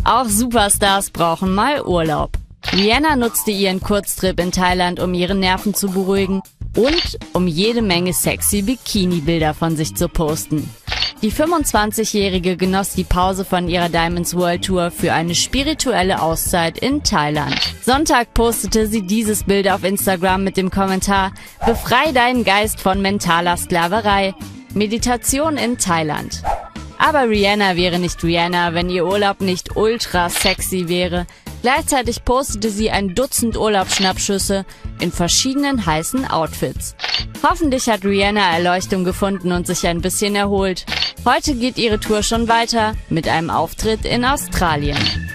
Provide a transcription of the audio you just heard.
Auch Superstars brauchen mal Urlaub. Rihanna nutzte ihren Kurztrip in Thailand, um ihre Nerven zu beruhigen und um jede Menge sexy Bikini-Bilder von sich zu posten. Die 25-Jährige genoss die Pause von ihrer Diamonds World Tour für eine spirituelle Auszeit in Thailand. Sonntag postete sie dieses Bild auf Instagram mit dem Kommentar: Befrei deinen Geist von mentaler Sklaverei. Meditation in Thailand. Aber Rihanna wäre nicht Rihanna, wenn ihr Urlaub nicht ultra sexy wäre. Gleichzeitig postete sie ein Dutzend Urlaubsschnappschüsse in verschiedenen heißen Outfits. Hoffentlich hat Rihanna Erleuchtung gefunden und sich ein bisschen erholt. Heute geht ihre Tour schon weiter mit einem Auftritt in Australien.